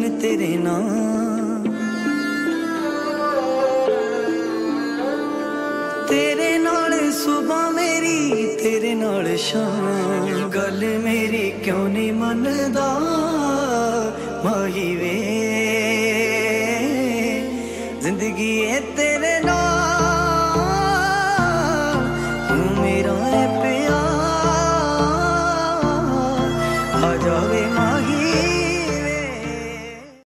ਵੇ ਤੇਰੇ ਨਾਲ, तेरे नाल सुबह मेरी तेरे नाल शाम, गल मेरी क्यों नहीं मनदा माही वे, जिंदगी है तेरी